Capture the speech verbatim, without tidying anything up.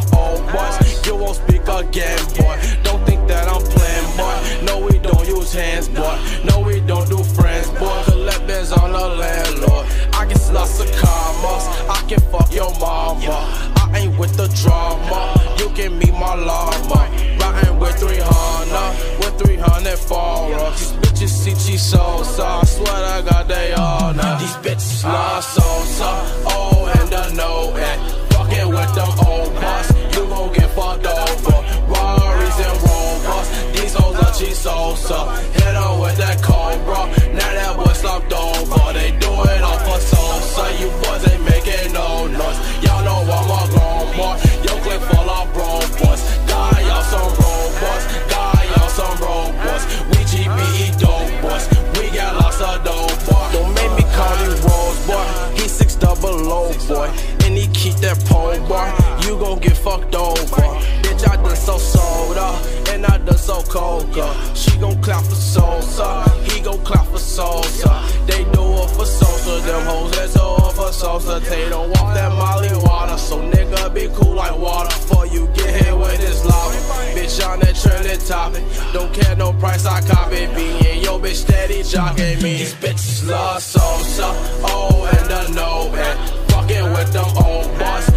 old boys. You won't speak again, boy. Don't think that I'm playing, boy. No, we don't use hands, boy. No, we don't do friends, boy. Collect bands on the landlord. I get lots of commas. I can fuck your mama. I ain't with the drama. You can meet my llama. Riding with three hundred, with three hundred followers. These bitches see cheese Sosa. I swear to God they all know. These bitches love Sosa. Oh, and the no and fucking with them old boss. You gon' get fucked over. Rarries and Rovers. These hoes are cheese Sosa. Hit on with that Cobra. Now that boy slumped over. They do it all for Sosa. You boys ain't making no noise. Y'all know I'm a grown boy. Your clip full of bro boys. God, y'all some robots. God, y'all some robots. We G B E dope boys. We got lots of dope boy. Don't make me call you Rose boy. He six double low boy. And he keep that pole boy. You gon' get fucked over. Bitch, I done so soda. And I done so coca. She gon' clap for Sosa. He gon' clap for Sosa. They do it for Sosa. Them hoes that do it for Sosa. They don't want that Molly water. So nigga be cool like water. Before you get hit with this lava. Bitch on that trending topic. Don't care no price, I copy. Being yo bitch steady jocking me. These bitches love Sosa. Oh, and the no and fucking with them old boss.